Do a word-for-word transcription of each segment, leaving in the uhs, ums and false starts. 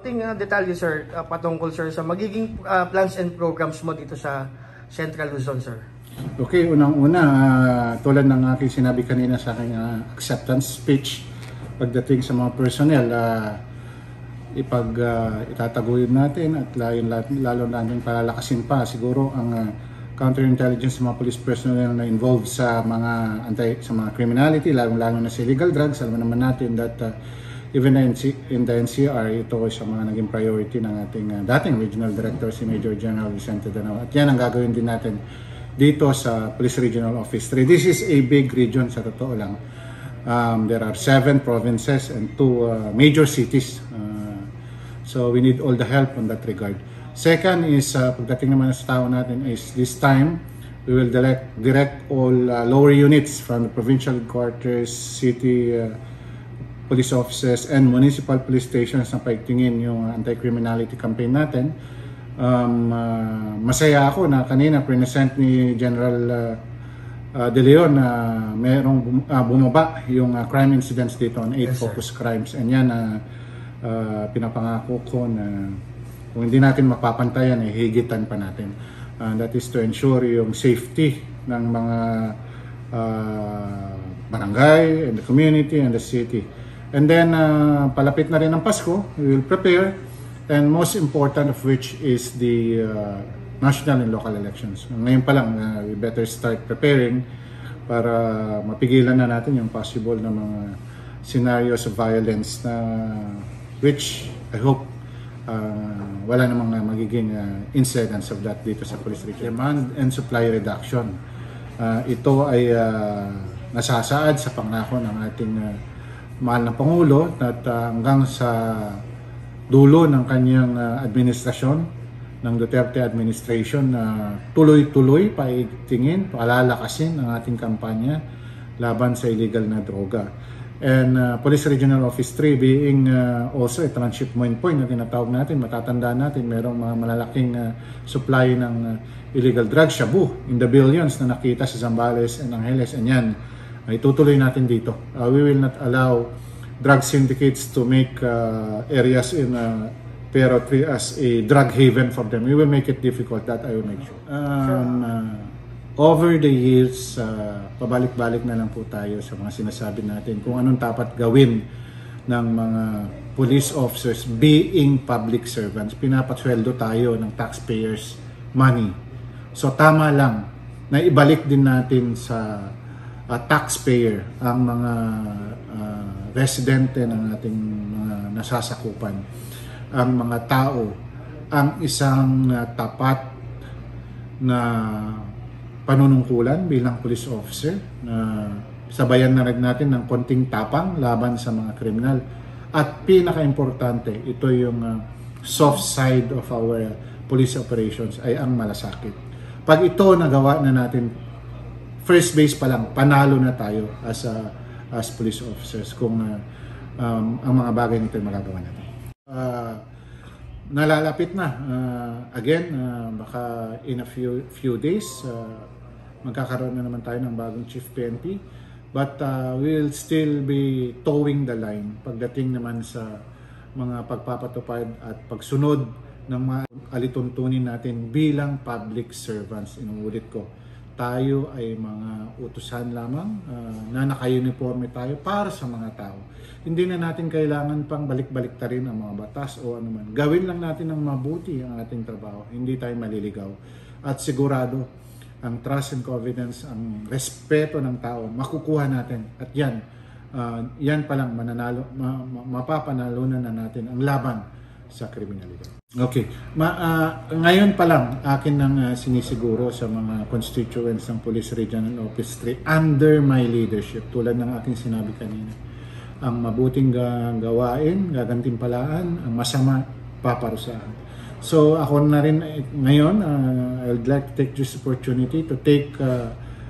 ting uh, detalye sir, uh, patungkol sir sa magiging uh, plans and programs mo dito sa Central Luzon sir. Okay, unang-una, uh, tulad ng aking sinabi kanina sa aking uh, acceptance speech, pagdating sa mga personnel, uh, ipag uh, itataguyod natin at lalo, lalo natin palalakasin pa siguro ang uh, counterintelligence sa mga police personnel na involved sa mga anti sa mga criminality, lalo-lalo na sa illegal drugs. Alam naman natin that uh, even in the N C R, ito ay sa mga naging priority ng ating uh, dating regional director, si Major General Vicente Danao. At yan ang gagawin din natin dito sa Police Regional Office three. This is a big region sa totoo lang. Um, there are seven provinces and two uh, major cities. Uh, so we need all the help on that regard. Second is, uh, pagdating naman sa tao natin is this time, we will direct, direct all uh, lower units from the provincial headquarters, city, uh, police offices and municipal police stations na paigtingin yung anti-criminality campaign natin. Um, uh, masaya ako na kanina present ni General uh, uh, De Leon na uh, merong bum uh, bumaba yung uh, crime incidents dito on eight yes, focus sir. crimes, and yan uh, uh, pinapangako ko na kung hindi natin mapapantayan, eh, higitan pa natin. Uh, that is to ensure yung safety ng mga uh, barangay and the community and the city. And then, uh, palapit na rin ang Pasko, we will prepare, and most important of which is the uh, national and local elections. Ngayon pa lang, uh, we better start preparing para mapigilan na natin yung possible na mga scenarios of violence na which I hope uh, wala namang uh, magiging uh, incidents of that dito sa police region. Demand and supply reduction. Uh, ito ay uh, nasasaad sa pangako ng ating uh, mahal na Pangulo at uh, hanggang sa dulo ng kanyang uh, administrasyon ng Duterte administration na uh, tuloy-tuloy paigtingin, palalakasin ang ating kampanya laban sa illegal na droga. And uh, Police Regional Office three being uh, also a transshipment point na tinatawag natin, matatandaan natin merong mga malalaking uh, supply ng uh, illegal drugs, shabu, in the billions na nakita sa Zambales and Angeles, and yan ay tutuloy natin dito. Uh, we will not allow drug syndicates to make uh, areas in uh, Pero three as a drug haven for them. We will make it difficult, that I will make sure. Um, uh, over the years, uh, pabalik-balik na lang po tayo sa mga sinasabi natin kung anong dapat gawin ng mga police officers being public servants. Pinapasweldo tayo ng taxpayers' money. So tama lang na ibalik din natin sa uh, taxpayer ang mga uh, residente ng ating mga nasasakupan, ang mga tao, ang isang uh, tapat na panunungkulan bilang police officer na sabayan na rin natin ng konting tapang laban sa mga kriminal. At pinaka-importante, ito yung uh, soft side of our uh, police operations ay ang malasakit. Pag ito nagawa na natin, first base pa lang, panalo na tayo as a, as police officers kung uh, um, ang mga bagay nito ay magagawa natin. Uh, nalalapit na uh, again uh, baka in a few few days uh, magkakaroon na naman tayo ng bagong chief P N P, but uh, we'll still be towing the line pagdating naman sa mga pagpapatupad at pagsunod ng mga alituntunin natin bilang public servants. Inuulit ko, tayo ay mga utusan lamang uh, na naka-uniforme tayo para sa mga tao. Hindi na natin kailangan pang balik-balik ta rin ang mga batas o ano man. Gawin lang natin ng mabuti ang ating trabaho. Hindi tayo maliligaw. At sigurado, ang trust and confidence, ang respeto ng tao, makukuha natin. At yan, uh, yan pa lang mananalo, ma, ma, mapapanalunan na natin ang laban sa kriminalidad. Okay, ma, uh, ngayon pa lang akin nang uh, sinisiguro sa mga constituents ng Police Regional Office three under my leadership, tulad ng aking sinabi kanina, ang mabuting gawain, gagantimpalaan, ang masama, paparusahan. So ako na rin ngayon, uh, I would like to take this opportunity to take uh,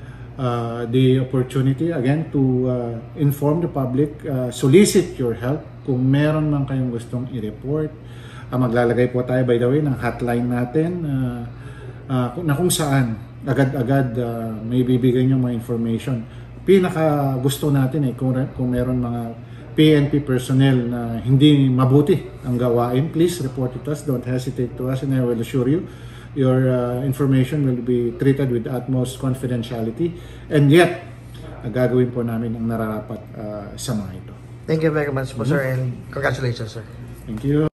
uh, the opportunity again to uh, inform the public, uh, solicit your help kung meron man kayong gustong i-report. Uh, maglalagay po tayo, by the way, ng hotline natin uh, uh, na kung saan agad-agad uh, may bibigay nyo mga information. Pinaka gusto natin eh kung, kung meron mga P N P personnel na hindi mabuti ang gawain, please report it to us. Don't hesitate to us, and I will assure you your uh, information will be treated with utmost confidentiality, and yet uh, gagawin po namin ang nararapat uh, sa mga ito. Thank you very much po, sir, and congratulations, sir. Thank you.